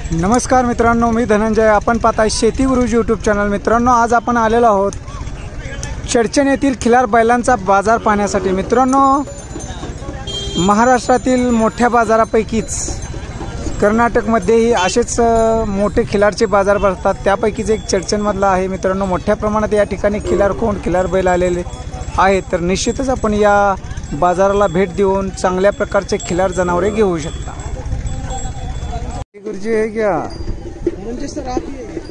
नमस्कार मित्रांनो, मी धनंजय. आपण पाहताय शेती गुरुजी यूट्यूब चॅनल. मित्रांनो, आज आपण आलेलो आहोत चडचण येथील खिलार बैलांचा बाजार पाहण्यासाठी. मित्रांनो, महाराष्ट्रातील मोठ्या बाजारापैकीच कर्नाटकमध्येही असेच मोठे खिलारचे बाजार भरतात. त्यापैकीच एक चडचणमधला आहे. मित्रांनो, मोठ्या प्रमाणात या ठिकाणी खिलार बैल आलेले आहेत. तर निश्चितच आपण या बाजाराला भेट देऊन चांगल्या प्रकारचे खिलार जनावरे घेऊ शकता. गुरुजी है क्या? मुझे सर आप ही है.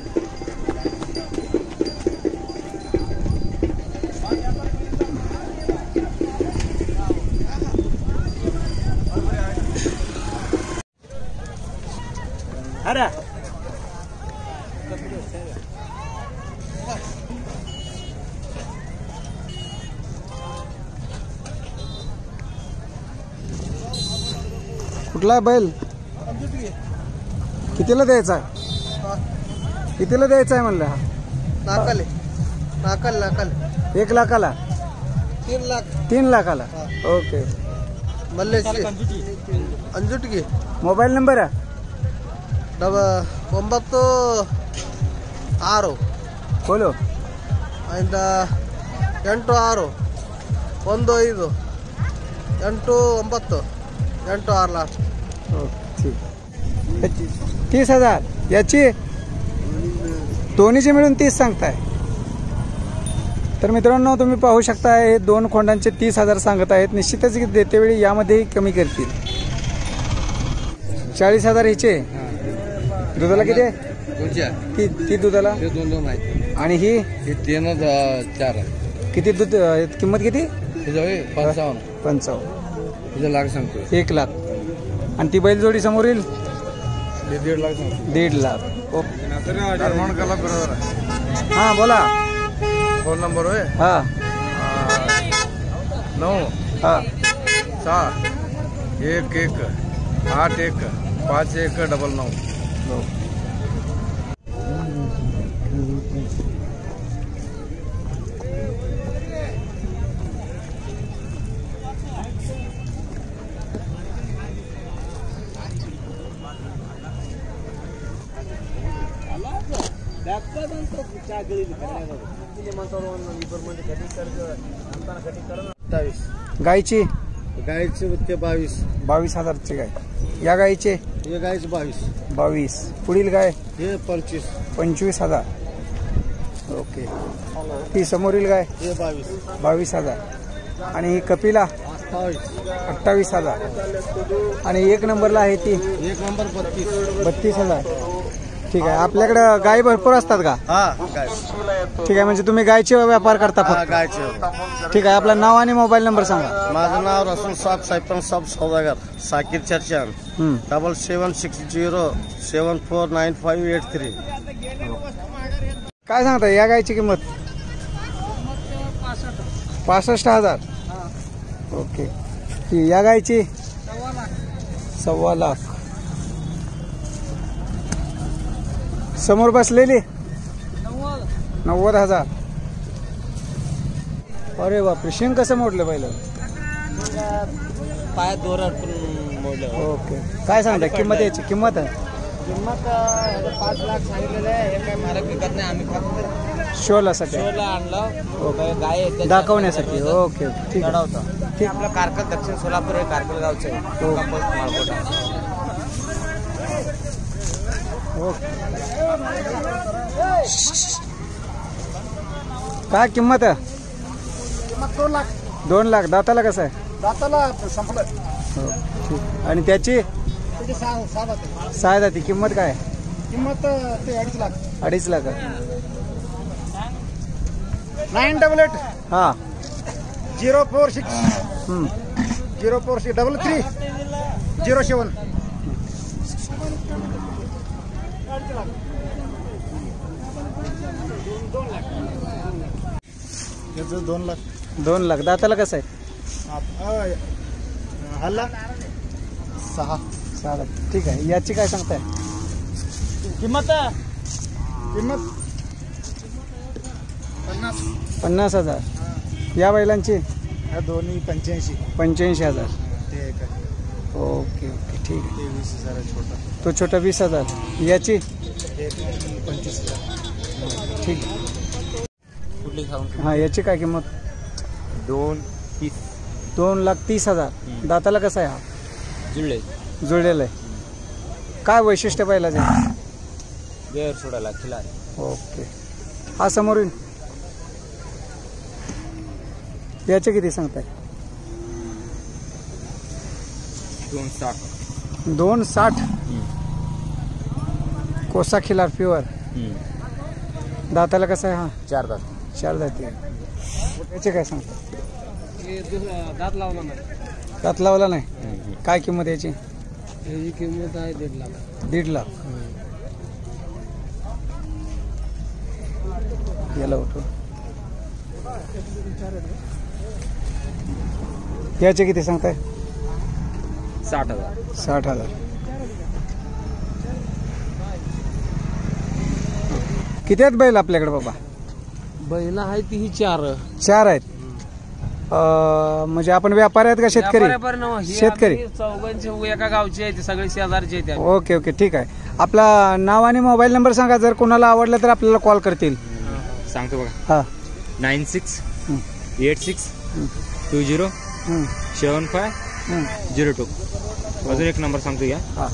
अरे कुठला बैल? कितीला द्यायचा आहे? कितीला द्यायचा आहे म्हणलं? नाकल 1 लाखाला? 3 लाख 3 लाखाला. ओके. मल्लेश्वरी अंजुटगी. मोबाईल नंबर 96 बोलो. 86 15 89 86 लास्ट. ठीक. 30,000 याची दोन्हीची मिळून 30 सांगताय. तर मित्रांनो, तुम्ही पाहू शकता हे 2 खोंडांचे 30,000 सांगत आहेत. निश्चितच देतेवेळी यामध्ये कमी करतील. 40,000 हिचे. दुधाला किती आहे? ती दुधाला 2 आहे. आणि ही 3-4 किती दूध? किंमत किती? 55 लाख सांगतो. 1 लाख. आणि ती बैलजोडी समोर येईल 1.5 लाख सांगतो. 1.5 लाख. हां बोला. फोन नंबर होय. हां 9 हां 6 1 1 8 1 5 1 99. गायची? गायचे 22,000ची गाय. या गायचे? हे गायचे 22. पुढील गाय? हे 25,000. ओके. ती समोरील गाय? हे 22,000. आणि ही कपिला? 28,000. आणि 1 नंबरला आहे ती? 1 नंबर 32,000. ठीक आहे. आपल्याकडे गाय भरपूर असतात का? ठीक आहे. म्हणजे तुम्ही गायचे व्यापार करता फक्त? गायचे. ठीक आहे. आपलं नाव आणि मोबाईल नंबर सांगा. माझं नाव रसूल साहेब साहेब सौदागर, साकीर चर्चन. 7760749583. काय सांगता या गायची किंमत? 65,000. ओके. या गायची? 1.25 लाख. समोर बसलेली 90,000. अरे बापरे. शिंग कसं मोडलं पहिलं? पायात दोर अडकून मोडलं. ओके. काय सांगता किंमत याची? किंमत 5 लाख सांगितलेलं आहे. हे काय मालक विकत नाही, आम्ही खातो. शोलासाठी आणलं. ओके. गाय दाखवण्यासाठी. ओके. ठीक आहे. ठीक. आपलं कारकल दक्षिण सोलापूर आहे. कारकल गावचं आहे. काय किंमत आहे? 2 लाख. दाताला कसं आहे? दाताला संपलं. ठीक. आणि त्याची 6 दाती. किंमत काय? किंमत ते 2.5 लाख. 2.5 लाख. 988 हां 046 046 33 07. त्याचं 2 लाख. 2 लाख. दाताला कसं आहे? हल्ला 6 लाख. ठीक आहे. याची काय सांगताय? किंमत 50,000. या बैलांची? ह्या दोन्ही 85,000. ते एक ओके ओके. ठीक आहे. ते 20,000 छोटा. तो छोटा 20,000. याची 25,000 ठीक. कुठली खाऊन हां याची काय किंमत? 2,30,000 2,30,000. दाताला कसा आहे हा? जुळले जुळलेला आहे. काय वैशिष्ट्य बैलाचे? गेअर सोडायला खिलार. ओके. हा समोरून याचे किती सांगताय? 2,60,000 2,60. कोसा खिलार प्युअर. दाताला कसा आहे हा? 4 दात. 4 दाती. याचे काय सांगताय? दात लावला नाही. दात लावला नाही. काय किंमत याची? याची किंमत आहे 1,50,000. 1.5 लाख. याला उठव. याचे किती सांगताय? 60,000. 60,000. किती आहेत बैल आपल्याकडे बाबा? बैल आहे ती ही 4. 4 आहेत. म्हणजे आपण व्यापारी आहेत का शेतकरी? शेतकरी. चौघांचे एका गावचे आहे, सगळे शेजारचे आहेत. ओके ओके ठीक आहे. आपला नाव आणि मोबाईल नंबर सांगा, जर कोणाला आवडलं तर आपल्याला कॉल करतील. सांगतो बघा. हां 9686207502. अजून एक नंबर सांगतो या. हां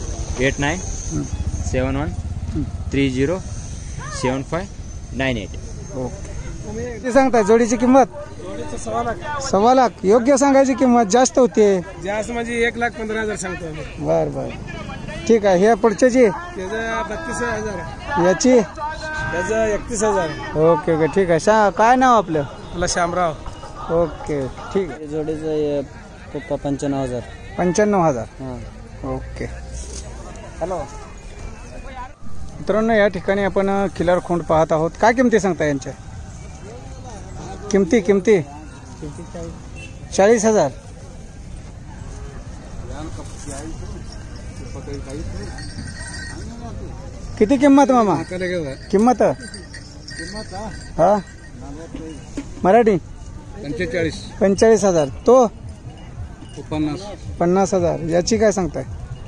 8971307598. ओके. किती सांगताय जोडीची किंमत? 1.25 लाख. योग्य सांगायची किंमत जास्त होते. जास्त म्हणजे 1,15,000 सांगतो. बर बर ठीक आहे. हे पुढच्याची त्याचा 32,000. याची त्याचा 31,000. ओके ओके ठीक आहे. काय नाव आपलं? मला शामराव. ओके ठीक आहे. जोडीचं पप्पा 95,000. 95,000. हां ओके. हॅलो. मित्रांनो या ठिकाणी आपण खिलार खोंड पाहत आहोत. काय किमती सांगता यांच्या? किमती 40,000. किती किंमत मामा? किंमत हा मराठी 45,000. तो 50,000. याची काय सांगताय?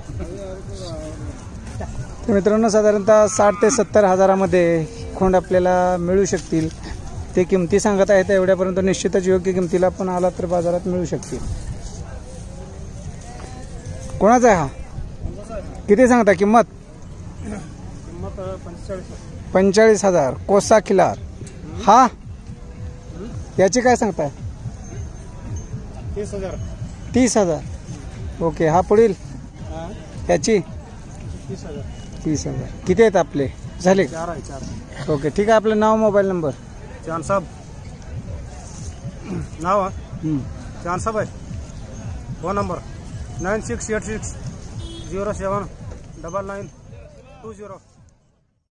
तर मित्रांनो साधारणतः 60 ते 70 हजारामध्ये खोंड आपल्याला मिळू शकतील. ते किमती सांगत आहेत एवढ्यापर्यंत निश्चितच योग्य किमतीला पण आला तर बाजारात मिळू शकतील. कोणाचा आहे हा? किती सांगता किंमत? 45,000. कोसा खिलार. हा याची काय सांगताय? 30,000. ओके. हा पुढील याची 30,000. किती आहेत आपले झाले? 4. ओके ठीक आहे. आपलं नाव मोबाईल नंबर? चांद साहब नाव चांद साहब आहे. Phone number 9686079920.